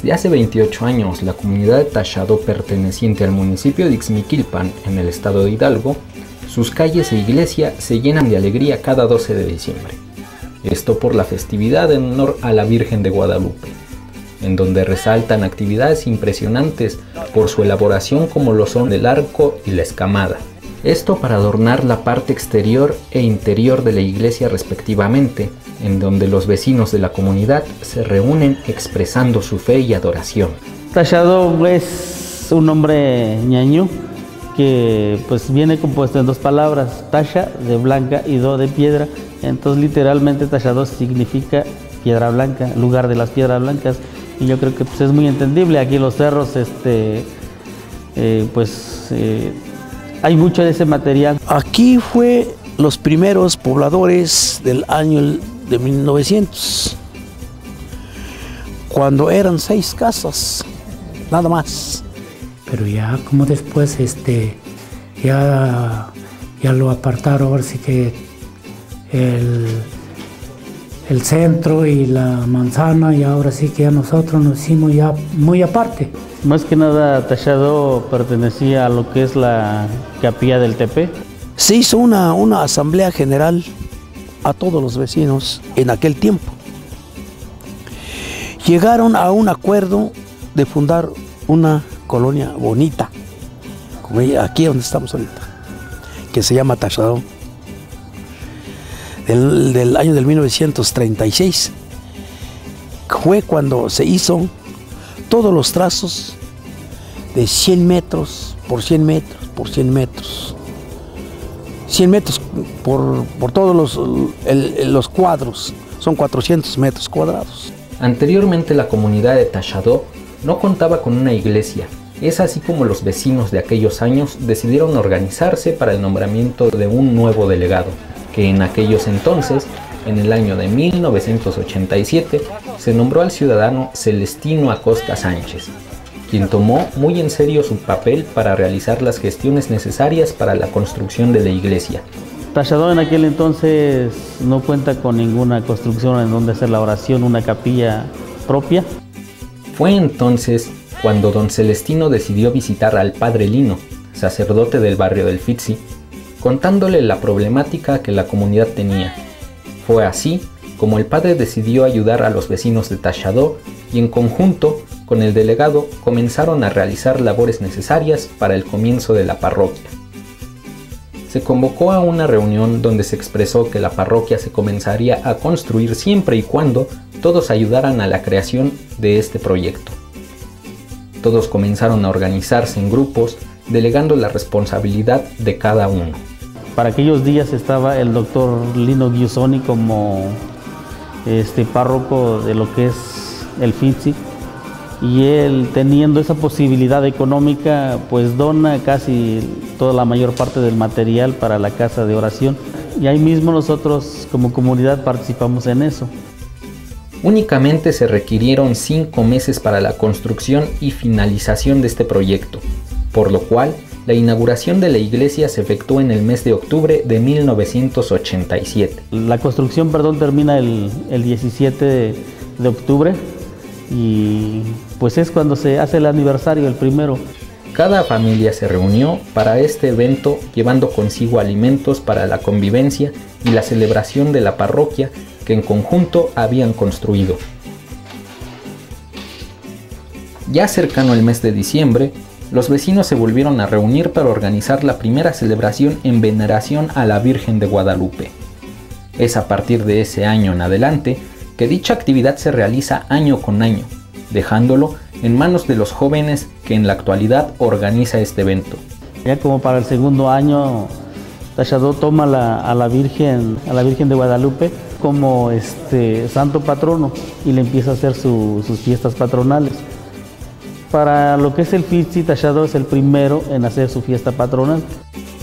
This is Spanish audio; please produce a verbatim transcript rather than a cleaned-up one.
Desde hace veintiocho años, la comunidad de Taxadó, perteneciente al municipio de Ixmiquilpan, en el estado de Hidalgo, sus calles e iglesia se llenan de alegría cada doce de diciembre. Esto por la festividad en honor a la Virgen de Guadalupe, en donde resaltan actividades impresionantes por su elaboración como lo son el arco y la escamada. Esto para adornar la parte exterior e interior de la iglesia respectivamente, en donde los vecinos de la comunidad se reúnen expresando su fe y adoración. Taxadó es un nombre ñañú que pues viene compuesto en dos palabras, taxa de blanca y do de piedra. Entonces literalmente Taxadó significa piedra blanca, lugar de las piedras blancas, y yo creo que pues, es muy entendible. Aquí los cerros, este, eh, pues eh, hay mucho de ese material. Aquí fue los primeros pobladores del año de mil novecientos, cuando eran seis casas, nada más. Pero ya como después este, ya, ya lo apartaron, ahora sí que el, el centro y la manzana, y ahora sí que ya nosotros nos hicimos ya muy aparte. Más que nada Taxadó pertenecía a lo que es la capilla del Tepe. Se hizo una, una asamblea general a todos los vecinos en aquel tiempo. Llegaron a un acuerdo de fundar una colonia bonita, como aquí donde estamos ahorita, que se llama Taxadó. Del, del año del mil novecientos treinta y seis fue cuando se hizo todos los trazos de cien metros por cien metros por cien metros, cien metros por, por todos los, el, los cuadros, son cuatrocientos metros cuadrados. Anteriormente la comunidad de Taxadó no contaba con una iglesia. Es así como los vecinos de aquellos años decidieron organizarse para el nombramiento de un nuevo delegado, que en aquellos entonces, en el año de mil novecientos ochenta y siete, se nombró al ciudadano Celestino Acosta Sánchez, quien tomó muy en serio su papel para realizar las gestiones necesarias para la construcción de la iglesia. Taxadó en aquel entonces no cuenta con ninguna construcción en donde hacer la oración, una capilla propia. Fue entonces cuando don Celestino decidió visitar al padre Lino, sacerdote del barrio del Fitzi, contándole la problemática que la comunidad tenía. Fue así como el padre decidió ayudar a los vecinos de Taxadó y en conjunto con el delegado comenzaron a realizar labores necesarias para el comienzo de la parroquia. Se convocó a una reunión donde se expresó que la parroquia se comenzaría a construir siempre y cuando todos ayudaran a la creación de este proyecto. Todos comenzaron a organizarse en grupos, delegando la responsabilidad de cada uno. Para aquellos días estaba el doctor Lino Giussoni como este, párroco de lo que es el Fitzi, y él, teniendo esa posibilidad económica, pues dona casi toda la mayor parte del material para la casa de oración, y ahí mismo nosotros como comunidad participamos en eso. Únicamente se requirieron cinco meses para la construcción y finalización de este proyecto, por lo cual la inauguración de la iglesia se efectuó en el mes de octubre de mil novecientos ochenta y siete. La construcción, perdón, termina el, el diecisiete de, de octubre, y pues es cuando se hace el aniversario, el primero. Cada familia se reunió para este evento llevando consigo alimentos para la convivencia y la celebración de la parroquia que en conjunto habían construido. Ya cercano el mes de diciembre, los vecinos se volvieron a reunir para organizar la primera celebración en veneración a la Virgen de Guadalupe. Es a partir de ese año en adelante que dicha actividad se realiza año con año, dejándolo en manos de los jóvenes que en la actualidad organiza este evento. Ya como para el segundo año, Taxadó toma la, a, la Virgen, a la Virgen de Guadalupe como este, santo patrono y le empieza a hacer su, sus fiestas patronales. Para lo que es el Fitzi, Taxadó es el primero en hacer su fiesta patronal.